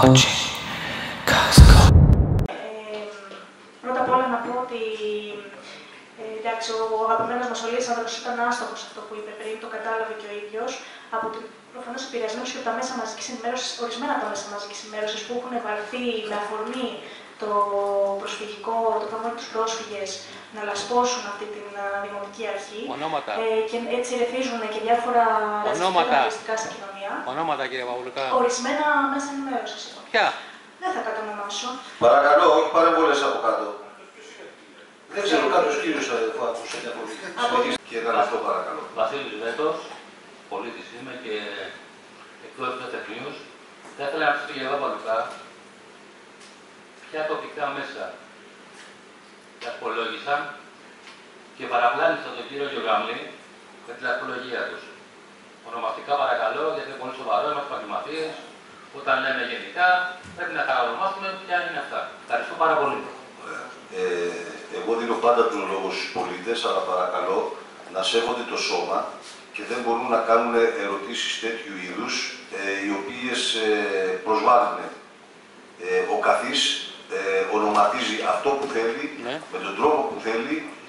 Πρώτα απ' όλα να πω ότι εντάξει, ο αγαπημένος μας ο Λίσανδρος ήταν άστοχος αυτό που είπε πριν, το κατάλαβε και ο ίδιος. Προφανώς επηρεασμένος και από τα μέσα μαζικής ενημέρωσης, ορισμένα τα μέσα μαζικής ενημέρωσης που έχουν βαρθεί με αφορμή το προσφυγικό, το πρόβλημα τους πρόσφυγες να λασπώσουν αυτή την δημοτική αρχή. Ονόματα. Και έτσι ρεθίζουν και διάφορα ρατσιστικά στην κοινωνία. Ονόματα, κύριε Παπουλουκά. Ορισμένα μέσα ενημέρωσης. Ποια? Δεν θα κατονομάσω. Παρακαλώ, όχι παρεμβολές από κάτω. Δεν ξέρω, κάποιος κύριος που άκουσε διαφορετική. Και ένα λεπτό παρακαλώ. Βασίλης Βέτος, πολίτης είμαι και εκτός του Τεχνίους. Θα ήθελα να ρωτήσω για Παπουλουκά ποια τοπικά μέσα δασκολόγησαν και παραπλάνησαν τον κύριο Γιωγάμλη με την δασκολογία τους. Ονομαστικά παρακαλώ, γιατί είναι πολύ σοβαρό, είμαστε επαγγελματίες. Όταν λέμε γενικά, πρέπει να κατανομάσουμε ποια είναι αυτά. Ευχαριστώ πάρα πολύ. Εγώ δίνω πάντα τον λόγο στους πολίτες, αλλά παρακαλώ να σέβονται το σώμα και δεν μπορούν να κάνουν ερωτήσεις τέτοιου είδους, οι οποίες προσβάλλουν. Ο καθής ονοματίζει αυτό που θέλει, με τον τρόπο που θέλει